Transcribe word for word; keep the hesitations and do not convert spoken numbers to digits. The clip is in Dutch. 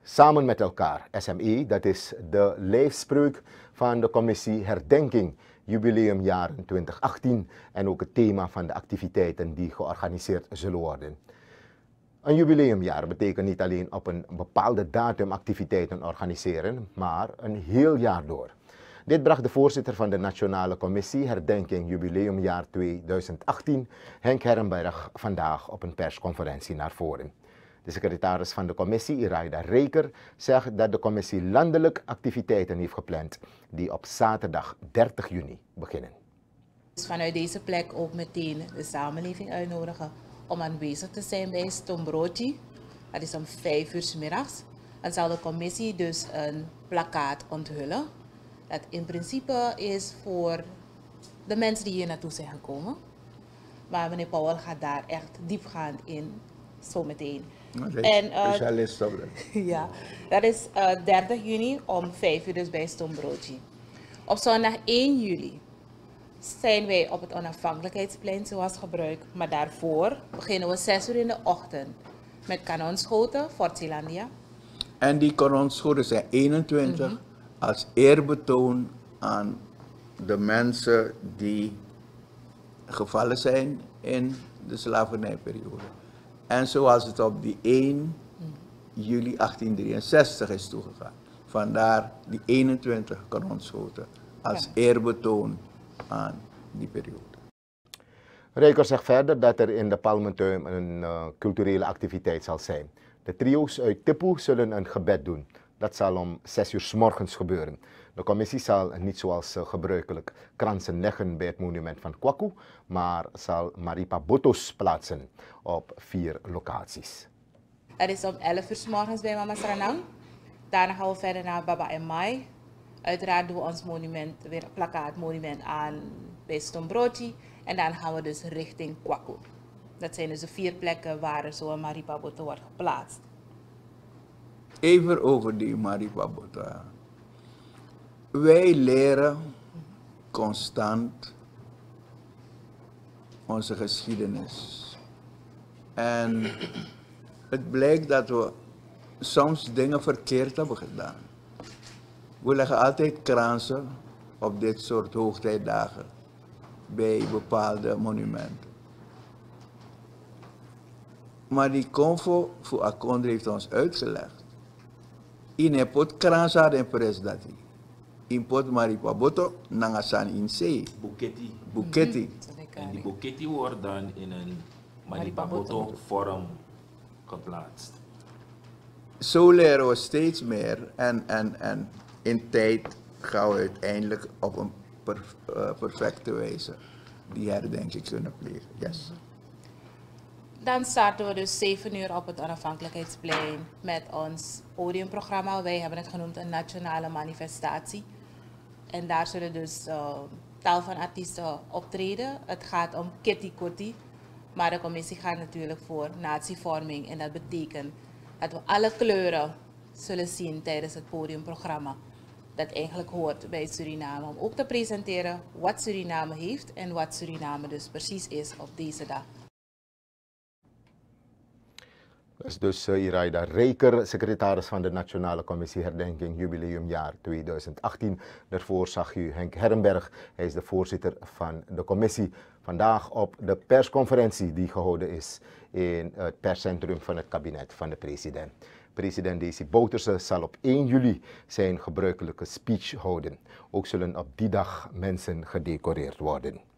Samen met elkaar, S M E, dat is de lijfspreuk van de commissie Herdenking Jubileumjaren twintig achttien en ook het thema van de activiteiten die georganiseerd zullen worden. Een jubileumjaar betekent niet alleen op een bepaalde datum activiteiten organiseren, maar een heel jaar door. Dit bracht de voorzitter van de Nationale Commissie Herdenking Jubileumjaar twintig achttien, Henk Herrenberg, vandaag op een persconferentie naar voren. De secretaris van de commissie, Iraida Reker, zegt dat de commissie landelijk activiteiten heeft gepland die op zaterdag dertig juni beginnen. Dus vanuit deze plek ook meteen de samenleving uitnodigen om aanwezig te zijn bij Stombroodji. Dat is om vijf uur 's middags. Dan zal de commissie dus een plakkaat onthullen. Dat in principe is voor de mensen die hier naartoe zijn gekomen. Maar meneer Powell gaat daar echt diepgaand in, zometeen. En, uh, specialist op dat. Ja, dat is uh, dertig juni om vijf uur dus bij Stombroodji. Op zondag één juli zijn wij op het Onafhankelijkheidsplein zoals gebruik. Maar daarvoor beginnen we zes uur in de ochtend met kanonschoten, Fort Zeelandia. En die kanonschoten zijn eenentwintig mm-hmm. als eerbetoon aan de mensen die gevallen zijn in de slavernijperiode. En zoals het op die één juli achttienhonderd drieënzestig is toegegaan. Vandaar die eenentwintig kanonschoten als ja. eerbetoon aan die periode. Reker zegt verder dat er in de Palmentuin een uh, culturele activiteit zal zijn. De trio's uit Tipu zullen een gebed doen. Dat zal om zes uur 's morgens gebeuren. De commissie zal niet zoals uh, gebruikelijk kransen leggen bij het monument van Kwaku, maar zal Maripa Botos plaatsen op vier locaties. Dat is om elf uur 's morgens bij Mama Sranang. Daarna gaan we verder naar Baba en Mai. Uiteraard doen we ons monument, weer plakkaat monument aan bij Stombroodji. En dan gaan we dus richting Kwaku. Dat zijn dus de vier plekken waar zo'n Maripa Boto wordt geplaatst. Even over die Maripa Boto. Wij leren constant onze geschiedenis. En het blijkt dat we soms dingen verkeerd hebben gedaan. We leggen altijd kransen op dit soort hoogtijdagen bij bepaalde monumenten. Maar die Convo voor Akondre heeft ons uitgelegd. In een pot kransa en pres dat hij. In pot Maripa Boto nangasan in zee. Buketti. Buketti. Mm-hmm. En die buketti wordt dan in een Maripa Boto vorm geplaatst. Zo leren we steeds meer en, en, en in tijd gaan we uiteindelijk op een per, uh, perfecte wijze die herdenking kunnen plegen. Yes. Dan starten we dus zeven uur op het Onafhankelijkheidsplein met ons podiumprogramma. Wij hebben het genoemd een nationale manifestatie. En daar zullen dus uh, tal van artiesten optreden. Het gaat om Kitty Kotti, maar de commissie gaat natuurlijk voor natievorming. En dat betekent dat we alle kleuren zullen zien tijdens het podiumprogramma. Dat eigenlijk hoort bij Suriname. Om ook te presenteren wat Suriname heeft en wat Suriname dus precies is op deze dag. Dat is dus uh, Iraida Reker, secretaris van de Nationale Commissie Herdenking Jubileumjaar twintig achttien. Daarvoor zag u Henk Herrenberg, hij is de voorzitter van de commissie. Vandaag op de persconferentie die gehouden is in het perscentrum van het kabinet van de president. President Desi Bouterse zal op één juli zijn gebruikelijke speech houden. Ook zullen op die dag mensen gedecoreerd worden.